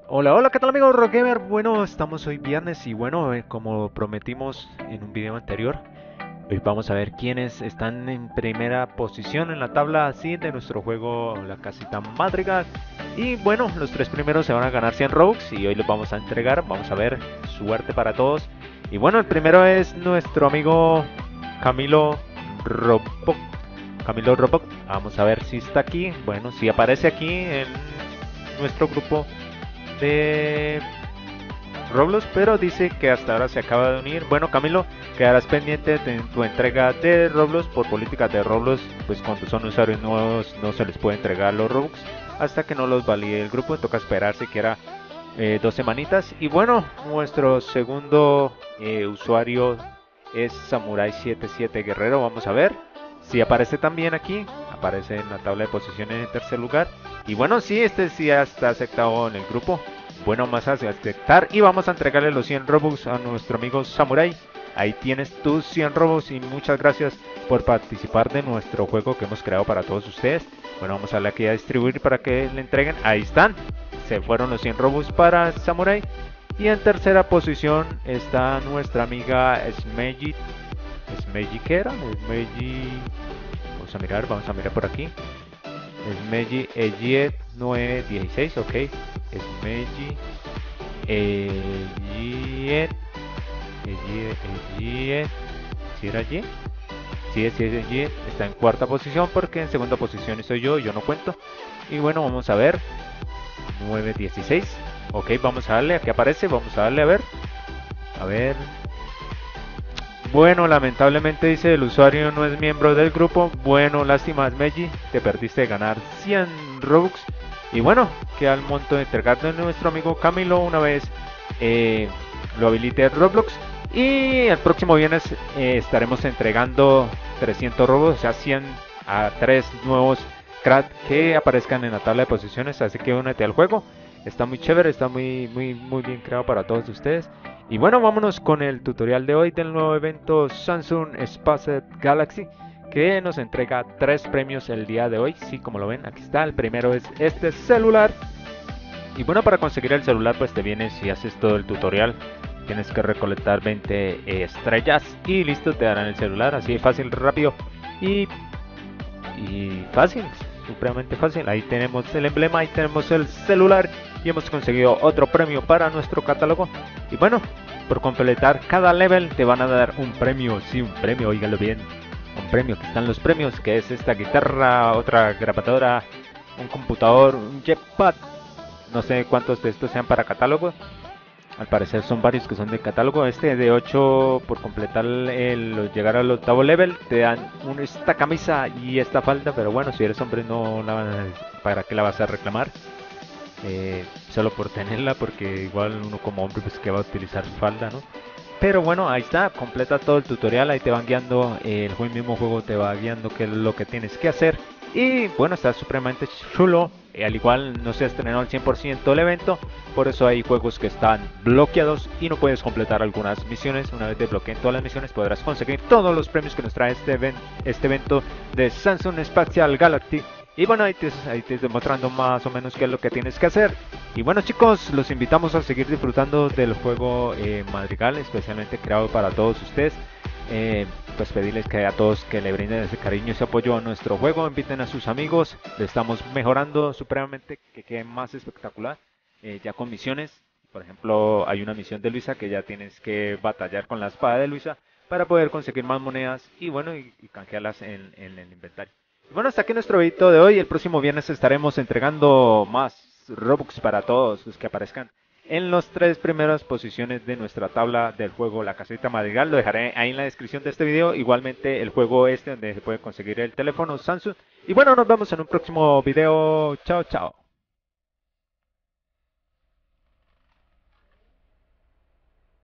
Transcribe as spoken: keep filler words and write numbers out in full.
Hola, hola, ¿qué tal amigos Rockgamer? Bueno, estamos hoy viernes y bueno, eh, como prometimos en un video anterior, hoy vamos a ver quiénes están en primera posición en la tabla así de nuestro juego La Casita Madrigal. Y bueno, los tres primeros se van a ganar cien Robux y hoy los vamos a entregar, vamos a ver, suerte para todos. Y bueno, el primero es nuestro amigo Camilo Robok. Camilo Robok, vamos a ver si está aquí. Bueno, si aparece aquí en nuestro grupo de Roblox, pero dice que hasta ahora se acaba de unir. Bueno, Camilo, quedarás pendiente de tu entrega de Roblox. Por políticas de Roblox, pues cuando son usuarios nuevos no se les puede entregar los Robux hasta que no los valide el grupo. Toca esperar siquiera eh, dos semanitas. Y bueno, nuestro segundo eh, usuario es Samurai setenta y siete Guerrero. Vamos a ver si aparece también aquí. Aparece en la tabla de posiciones en tercer lugar. Y bueno, sí, este sí ya está aceptado en el grupo. Bueno, más a aceptar y vamos a entregarle los cien Robux a nuestro amigo Samurai. Ahí tienes tus cien Robux y muchas gracias por participar de nuestro juego que hemos creado para todos ustedes. Bueno, vamos a darle aquí a distribuir para que le entreguen. Ahí están. Se fueron los cien Robux para Samurai. Y en tercera posición está nuestra amiga Smeji. ¿Smeji qué era? Smeji... Vamos a mirar, vamos a mirar por aquí. Smeji Ejiet nueve dieciséis, ok. Smeji Ejiet Ejiet Ejiet. ¿Si era Ejiet? Sí, sí es Ejiet. Está en cuarta posición porque en segunda posición estoy yo, yo no cuento. Y bueno, vamos a ver. nueve dieciséis. Ok, vamos a darle, aquí aparece, vamos a darle a ver. A ver. Bueno, lamentablemente dice el usuario no es miembro del grupo. Bueno, lástima Meji, te perdiste de ganar cien Robux. Y bueno, queda el monto de entregar de nuestro amigo Camilo una vez eh, lo habilite Roblox. Y el próximo viernes eh, estaremos entregando trescientos Robux, o sea cien a tres nuevos cracks que aparezcan en la tabla de posiciones. Así que únete al juego. Está muy chévere, está muy, muy, muy bien creado para todos ustedes. Y bueno, vámonos con el tutorial de hoy del nuevo evento Samsung Space Galaxy, que nos entrega tres premios el día de hoy. Sí, como lo ven, aquí está. El primero es este celular. Y bueno, para conseguir el celular, pues te vienes y haces todo el tutorial. Tienes que recolectar veinte estrellas y listo, te darán el celular. Así de fácil, rápido y, y fácil, supremamente fácil. Ahí tenemos el emblema, ahí tenemos el celular y hemos conseguido otro premio para nuestro catálogo. Y bueno, por completar cada level te van a dar un premio, sí, un premio, oígalo bien, un premio, que están los premios, que es esta guitarra, otra grabadora, un computador, un jetpack. No sé cuántos de estos sean para catálogo. Al parecer son varios que son de catálogo. Este de ocho por completar el llegar al octavo level te dan un, esta camisa y esta falda. Pero bueno, si eres hombre no la van a, ¿para qué la vas a reclamar? Eh, solo por tenerla, porque igual uno como hombre pues que va a utilizar falda, ¿no? Pero bueno, ahí está, completa todo el tutorial, ahí te van guiando, eh, el juego, el mismo juego te va guiando qué es lo que tienes que hacer. Y bueno, está supremamente chulo, eh, al igual no se ha estrenado al cien por ciento el evento, por eso hay juegos que están bloqueados y no puedes completar algunas misiones. Una vez te bloqueen todas las misiones podrás conseguir todos los premios que nos trae este, event este evento de Samsung Spatial Galaxy. Y bueno, ahí te, ahí te estoy mostrando más o menos qué es lo que tienes que hacer. Y bueno chicos, los invitamos a seguir disfrutando del juego eh, Madrigal, especialmente creado para todos ustedes. Eh, pues pedirles que a todos que le brinden ese cariño y ese apoyo a nuestro juego, inviten a sus amigos, le estamos mejorando supremamente, que quede más espectacular, eh, ya con misiones. Por ejemplo, hay una misión de Luisa que ya tienes que batallar con la espada de Luisa para poder conseguir más monedas y bueno, y, y canjearlas en, en el inventario. Bueno, hasta aquí nuestro video de hoy. El próximo viernes estaremos entregando más Robux para todos los que aparezcan en las tres primeras posiciones de nuestra tabla del juego La Casita Madrigal. Lo dejaré ahí en la descripción de este video. Igualmente el juego este donde se puede conseguir el teléfono Samsung. Y bueno, nos vemos en un próximo video. Chao, chao.